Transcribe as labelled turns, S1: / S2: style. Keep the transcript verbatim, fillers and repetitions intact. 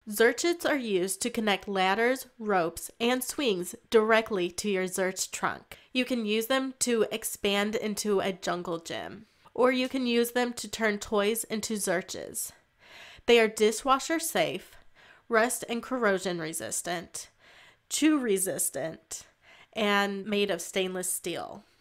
S1: Xerch-Its are used to connect ladders, ropes, and swings directly to your Xerch trunk. You can use them to expand into a jungle gym, or you can use them to turn toys into Xerches. They are dishwasher safe, rust and corrosion resistant, chew resistant, and made of stainless steel.